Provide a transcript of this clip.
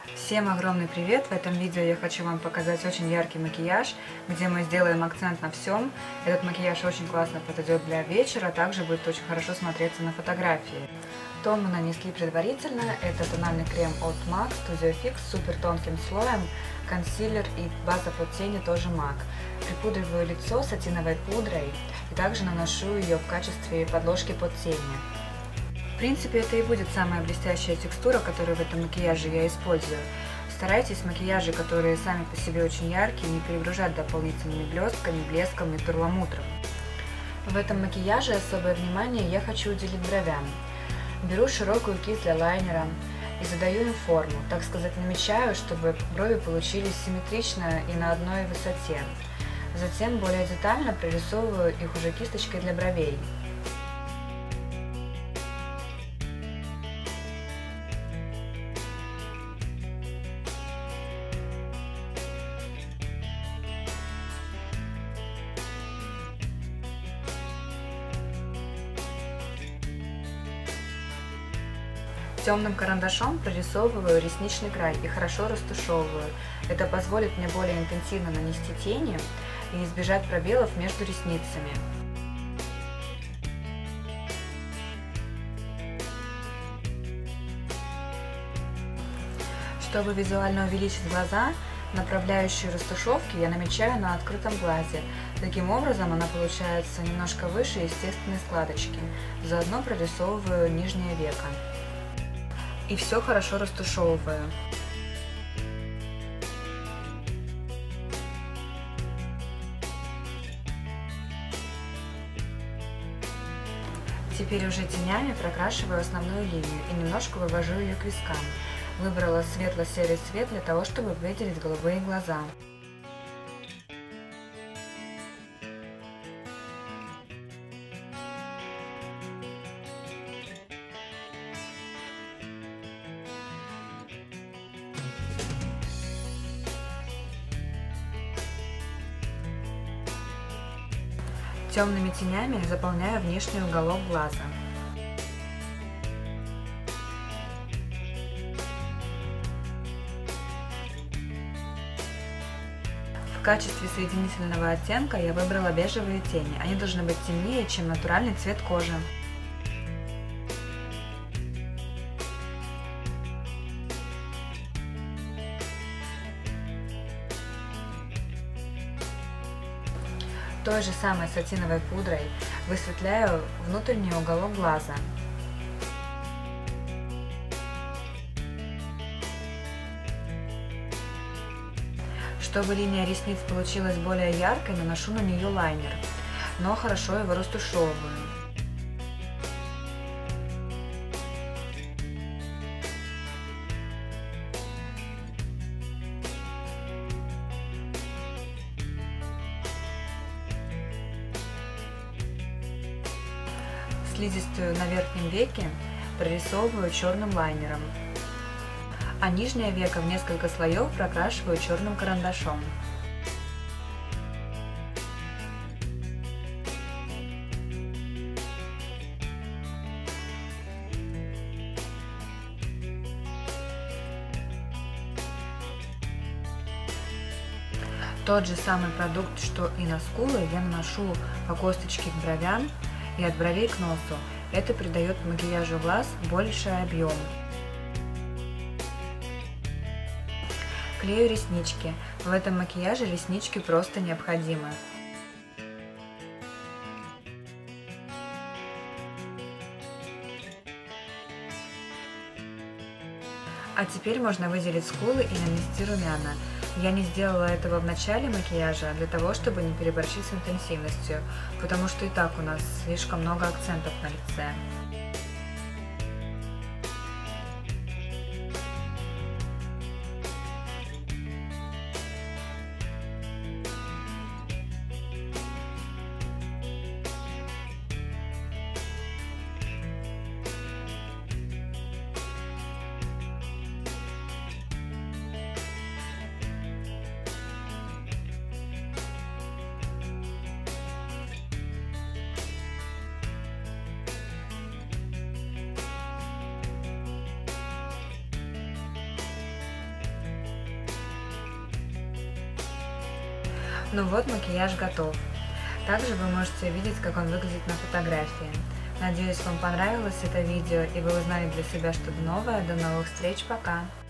Всем огромный привет! В этом видео я хочу вам показать очень яркий макияж, где мы сделаем акцент на всем. Этот макияж очень классно подойдет для вечера, а также будет очень хорошо смотреться на фотографии. Тон мы нанесли предварительно. Это тональный крем от MAC Studio Fix с супер тонким слоем, консилер и база под тени тоже MAC. Припудриваю лицо сатиновой пудрой и также наношу ее в качестве подложки под тени. В принципе, это и будет самая блестящая текстура, которую в этом макияже я использую. Старайтесь макияжи, которые сами по себе очень яркие, не перегружать дополнительными блестками, блеском и перламутром. В этом макияже особое внимание я хочу уделить бровям. Беру широкую кисть для лайнера и задаю им форму, так сказать, намечаю, чтобы брови получились симметрично и на одной высоте. Затем более детально прорисовываю их уже кисточкой для бровей. Темным карандашом прорисовываю ресничный край и хорошо растушевываю. Это позволит мне более интенсивно нанести тени и избежать пробелов между ресницами. Чтобы визуально увеличить глаза, направляющую растушевки я намечаю на открытом глазе. Таким образом она получается немножко выше естественной складочки. Заодно прорисовываю нижнее веко. И все хорошо растушевываю. Теперь уже тенями прокрашиваю основную линию и немножко вывожу ее к вискам. Выбрала светло-серый цвет для того, чтобы выделить голубые глаза. Темными тенями заполняю внешний уголок глаза. В качестве соединительного оттенка я выбрала бежевые тени. Они должны быть темнее, чем натуральный цвет кожи. Той же самой сатиновой пудрой высветляю внутренний уголок глаза. Чтобы линия ресниц получилась более яркой, наношу на нее лайнер, но хорошо его растушевываю. Слизистую на верхнем веке прорисовываю черным лайнером, а нижнее веко в несколько слоев прокрашиваю черным карандашом. Тот же самый продукт, что и на скулы, я наношу по косточке к бровям и от бровей к носу. Это придает макияжу глаз больший объем. Клею реснички. В этом макияже реснички просто необходимы. А теперь можно выделить скулы и нанести румяна. Я не сделала этого в начале макияжа для того, чтобы не переборщить с интенсивностью, потому что и так у нас слишком много акцентов на лице. Ну вот, макияж готов. Также вы можете видеть, как он выглядит на фотографии. Надеюсь, вам понравилось это видео и вы узнали для себя что-то новое. До новых встреч, пока!